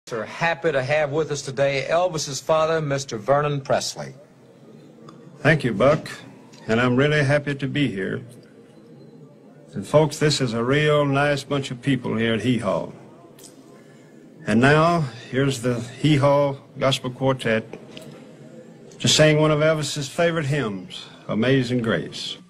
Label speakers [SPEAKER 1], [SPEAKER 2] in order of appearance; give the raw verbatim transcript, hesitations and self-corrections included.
[SPEAKER 1] We're happy to have with us today Elvis's father, Mister Vernon Presley.
[SPEAKER 2] Thank you, Buck, and I'm really happy to be here. And folks, this is a real nice bunch of people here at Hee Haw. And now, here's the Hee Haw Gospel Quartet to sing one of Elvis's favorite hymns, Amazing Grace.